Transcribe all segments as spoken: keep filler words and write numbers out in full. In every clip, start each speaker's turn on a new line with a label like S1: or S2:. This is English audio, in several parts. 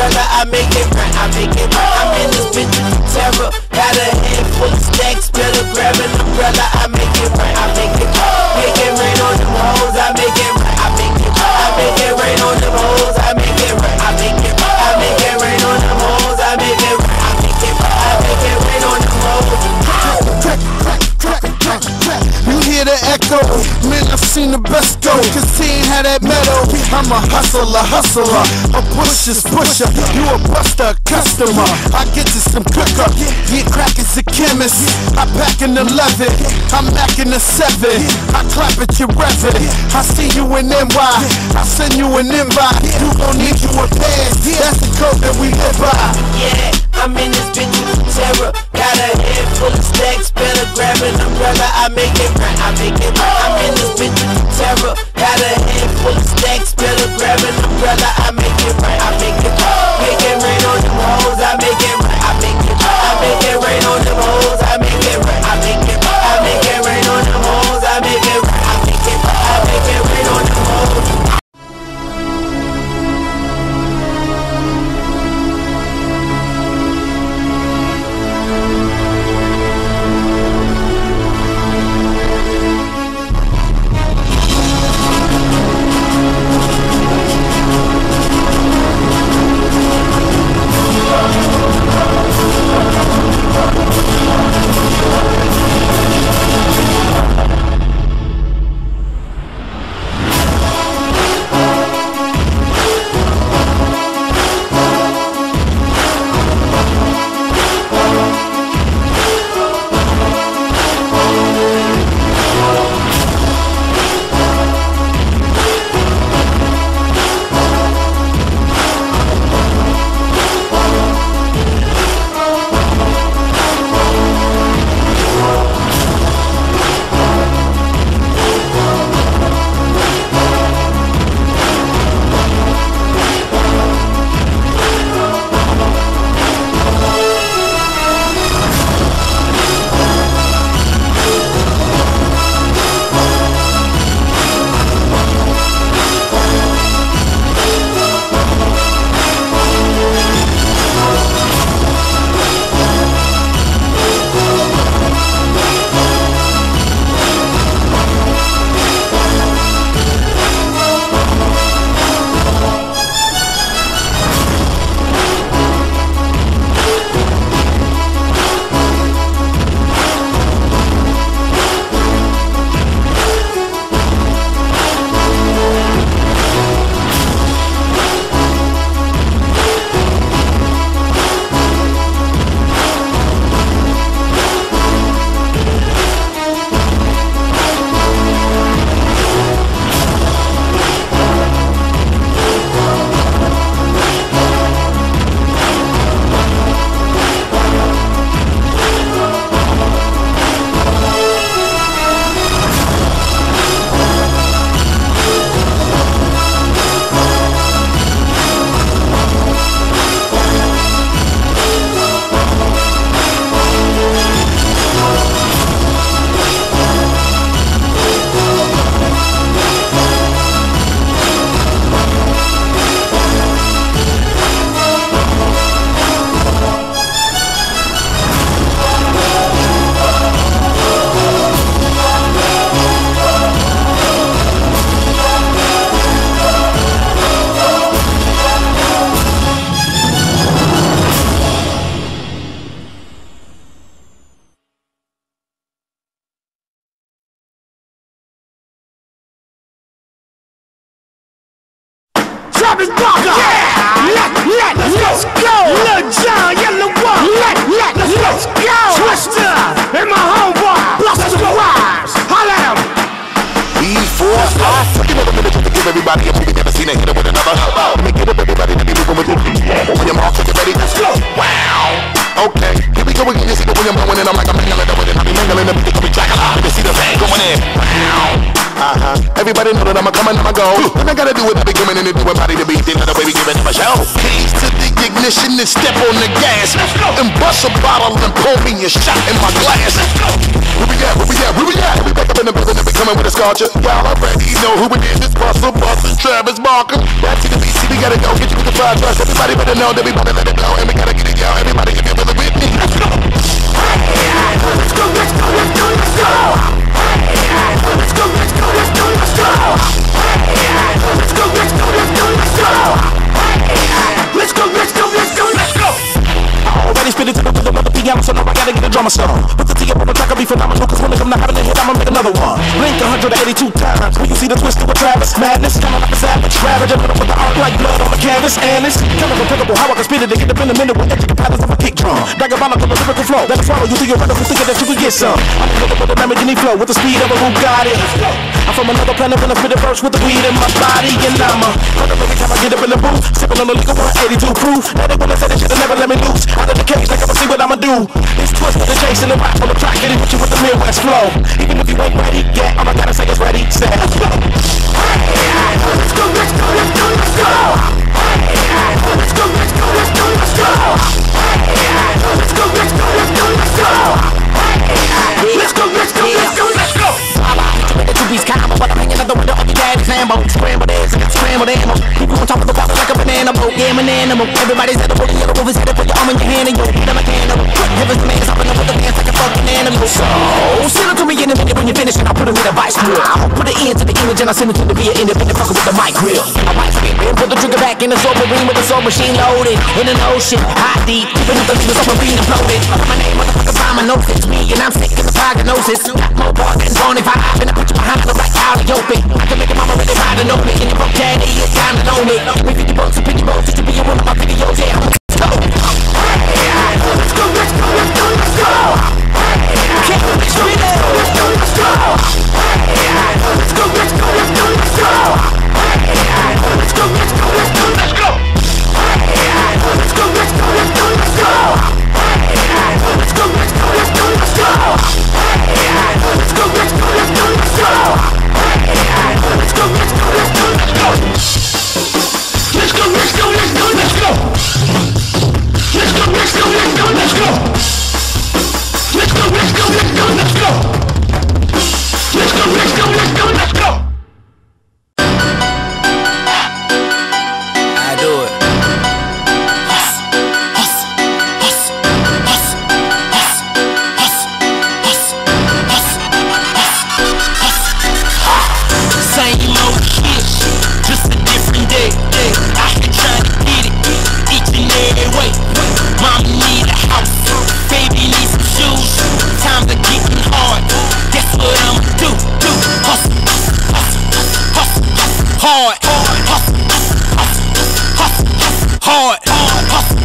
S1: umbrella, I make it right, I make it right. I'm in this bitch with terror. Got a handful of stacks, better grab an umbrella, I make it right, I make it right. Make it rain on them hoes, I make it right, I make it right. I make it rain on them hoes, I make it right, I make it right. I make it rain on them hoes, I make it right, I make it right. I make it rain on them hoes.
S2: Crack, crack, crack, crack, crack. You hear the echo? Man, I've seen the best go. Cause he ain't had that metal. I'm a hustler, hustler, a pusher's pusher. You a buster, a customer. I get to some cooker. Yeah, crack is a chemist. I pack an eleven. I'm macking a seven. I clap at your reverend. I see you in N Y. I send you an invite. You gon' need you a pass. That's the code that we live by.
S1: Yeah, I'm in this bitch with terror. Got a head full of stacks. Better grab an umbrella. I make it right, I make it right. I'm in this bitch with terror. Got a head full of stacks. Better grab an umbrella. I make it right, I make it right. Make it rain on them hoes. I make it right, I make it right. I make it rain on them hoes. I make it right, I make it right. I make it rain on them hoes. I make it right, I make it right. I make it rain on them hoes.
S3: Travis Barker. Yeah. Let, let, let's go. Lil Jon, Yellow One. Let, let, let's go. Twister and my homeboy. Busta Rhymes. Holla at him.
S4: Before I fucking never minute to give everybody a movie, never seen a hitter with another. Make it up, everybody, to be moving with you. When your mouth get ready, let's go. Wow. Okay, here we go again. You see the way I'm going in, I'm like I'm mangling it with it. I be mangling it, because we track a lot. You see the thing going in. Wow. Uh-huh. Everybody know that I'm a coming, I'm a go. And I gotta do it, I be coming in and do it, body to beat. They know the way we giving them a show. Keys to the gig, ignition and step on the gas. And bust a bottle and pour me a shot in my glass. Where we at, where we at, where we at? We back up in the building and we coming with a sculpture. Y'all already know who it is. It's Russell Bus and Travis Barker. Back to the B C, we gotta go get you with the fire trucks. Everybody better know that we wanna let it blow. And we gotta get it, y'all. Everybody get it with me. Let's go. Let's go, let's go, let's go, let's go. Let's go, let's go, let's go, let's go. Let's go, let's go, let's go, let's go. Let's go, let's go, let's go, let's go.
S1: Already spit it to the rhythm of the piano, so now I gotta get a drummer song. Put the T up on the track, I'll be phenomenal, cause when it come to having a hit, I'ma make another one. Blink one hundred eighty-two times, when you see the twist of a Travis. Madness, coming like a savage, ravage, a little with the art like blood on the canvas. And it's kind of impeccable how I can spit it to get up in the minute with intricate patterns of a kick drum. Diabolical lyrical flow, that'll swallow you through your rhythm, thinking that you can get some. I'm a little bit of Lamborghini flow, with the speed of a Bugatti. I'm from another planet when I spit a verse with the weed in my body. And I'm a hundred every time I get up in the booth, sipping on the liquor one eighty-two proof. Now they wanna say that shit'll never let me loose. Out of the cage, like I'ma see what I'ma do. It's twist with the chase and the rock on the track, getting with you with the Midwest flow. Even if you ain't ready yet, all I gotta say is ready, set, let's go. Let's go, let's go, let's go, let's go. Let's go, let's go, let's go, let's go. Let's go, let's go, let's go, let's go. Let's go, let's go, let's go, let's go. Two piece combo, but I'm hanging out the window of your daddy's Lambo. Scrambled eggs, I got scrambled animals. People on top of the water like a banana boat. Yeah, I'm an animal. Everybody's at the boat, and yellow roof is headed for your arm in your hand, and you'll beat them like an animal. Heaven's the man's hopping up with the dance like a fucking animal. So, send it to me in a minute when you finish, and I'll put it in a vice grill. I'll put it into the image, and I'll send it to the via independent fucker with the mic grill. I might spin, put the trigger back in the soul marine with the soul machine loaded. In an ocean, high deep, even if the leaders up and being floated. My name, motherfucker, find my nose, it's me, and I'm sick in the prognosis. Got more bars than twenty-five, and I put you behind the right out of your feet. I can make a mama really ride and know me, and your broke daddy, you kinda know me. We fifty bucks and fifty bucks just to be in one of my videos, yeah, let's go. Let's go, let's go, let's go, let's go. Let's go, let's go, let's go, let's go. Let's go, let's go, let's go, let's go. Let's go, let's go, let's go, let's go. Let's go, let's go, let's go, let's go. Let's go, let's go, let's go, let's go. Let's go, let's go, let's go, let's go. Let's go, let's go, let's go, let's go. Let's go, let's go, let's go, let's go. Let's go, let's go, let's go, let's go. Let's go, let's go, let's go, let's go. Let's go, let's go, let's go, let's go. I do it. Same old shit, just a different day. I can try to get it each and every way. Mama need a house, baby need some shoes. Times are getting hard, guess what I'ma do? Do hustle, hustle, hustle, hard, hustle, hustle, hard, hustle,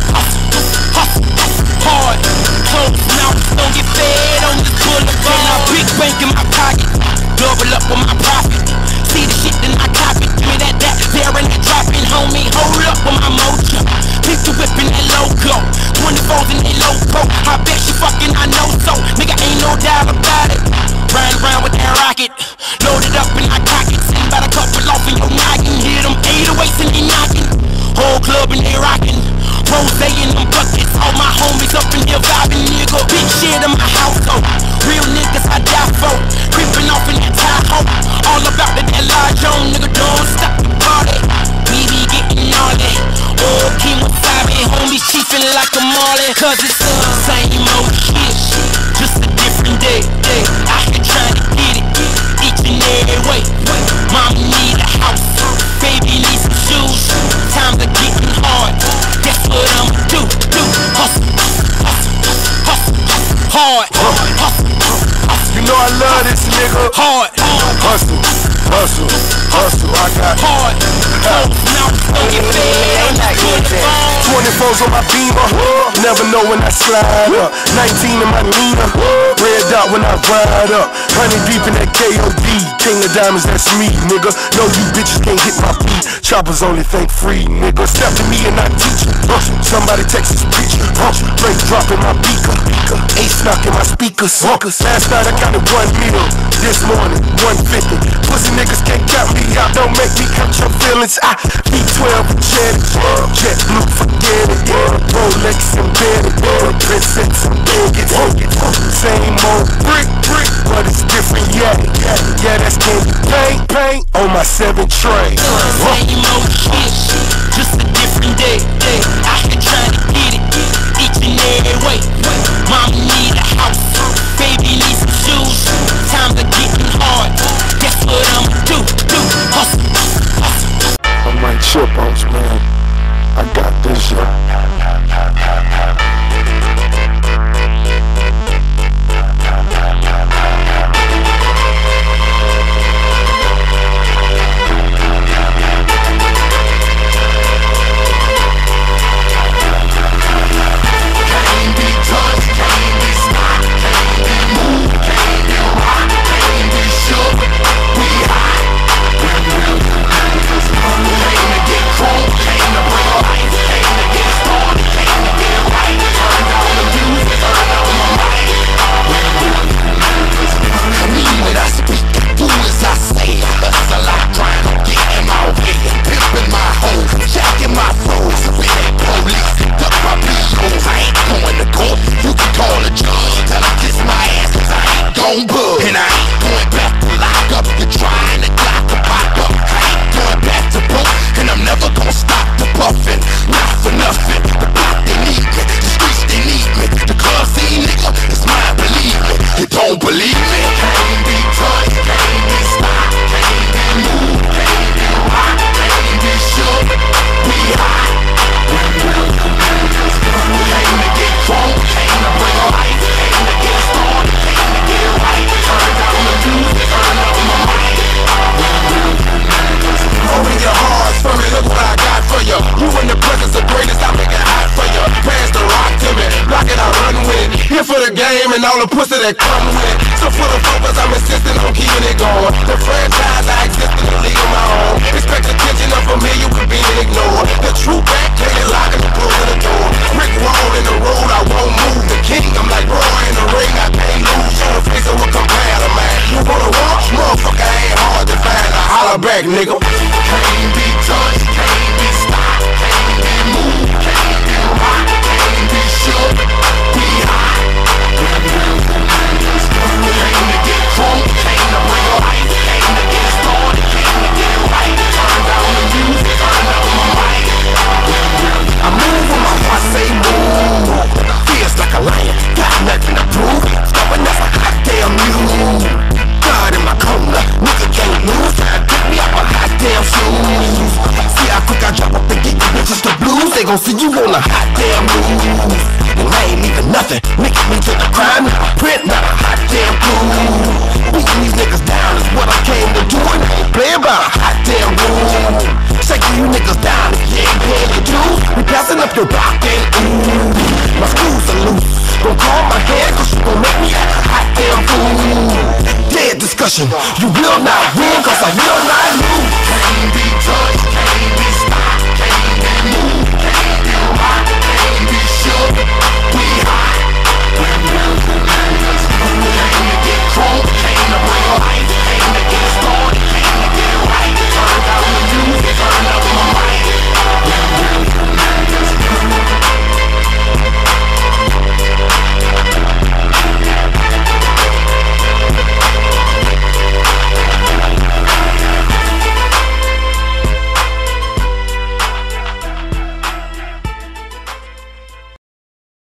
S1: hustle, hard. Close mouth, don't get fed on this boulevard. Now big bank in my pocket, double up on my profit. See the shit, then I copy. Give me that, that, there and that dropping, homie. Hold up on my mojo. Picture whipping that logo. twenty-fours in that logo. I bet she fucking, I know so. Nigga, ain't no doubt about it. Riding around with that rocket. Loaded up and I cock it. Sitting by the couple off in your noggin. Hit them eight oh eights and they knocking. Whole club and they rocking. Rose in them buckets. All my homies up in here vibing, nigga. Big shit in my household. Real niggas I die for. Creeping off in that Tahoe. All about that, that large on, nigga. Don't stop the party. We be getting gnarly. Oh, King Wasabi, homies chiefin' like a Marley. Cause it's the same old shit, just a different day. I can try to get it each and every way. Mama need a house, baby need some shoes. Times are getting hard, guess what I'ma do? Do hustle, hustle, hustle, hard, hustle, hustle.
S4: You know I love this nigga.
S1: Hard,
S4: hustle, hustle, hustle. I got
S1: hard. Now don't get fed.
S4: twenty-fours on my Beamer, never know when I slide up. Nineteen in my Nina, red dot when I ride up. Honey deep in that K O D, King of Diamonds, that's me, nigga. No, you bitches can't hit my beat. Choppers only think free, nigga. Step to me and I teach you. Somebody text this preacher. Drake dropping my beaker. Ace knocking my speakers. Last night I got it one meal. This morning, one fifty. Pussy niggas can't count me out. Don't make me catch your feelings. I B twelve jet, jet blue, forget it.
S3: Rolex embedded, represent some biggest. Same old brick, brick, but it's different, yeah, yeah, yeah, that's candy paint, paint on my seven train.
S1: Same old shit, just a different day, day. I been trying to get it, each and every way. Mama need a house, baby need some shoes. Times are getting hard, guess what I'ma do, do, hustle, hustle.
S3: I might chip on you, man. I got this, yo. And all the pussy that come with it. So for the focus, I'm insisting on keeping it going. The franchise, I exist in the league of my own. Expect attention, I'm familiar with being ignored. The true back, can't lock and closing the door. Brick wall in the road, I won't move. The king, I'm like Roy in the ring, I can't lose. Show the face of a competitor, man. You wanna walk? Motherfucker, ain't hard to find. I holler back, nigga. Can't be touched, can't be stopped, can't be moved, can't be rocked, can't be shook. We hot. Came to get drunk, came to bring life, came to get started, came to get right. Turn down the music, turn down my mic. I move when my heart say move. Feels like a lion, got nothing to prove. Stubborn as a hot damn mule. God in my corner, nigga can't lose. Try to pick me up my hot damn shoes. See how quick I drop up and get you bitches the blues. They gon' see you on a hot damn move. And I ain't even nothing, nigga me to the crime. Not a print, not a hot damn clue. Beating these niggas down is what I came to do. And I ain't playing by a hot damn rule. Shaking you niggas down if you ain't paying your dues. We passing up your block and ooh. My screws are loose. Don't call my head cause you gon' make me act a hot damn fool. Dead discussion, you will not win cause I will not lose. Can't be touched.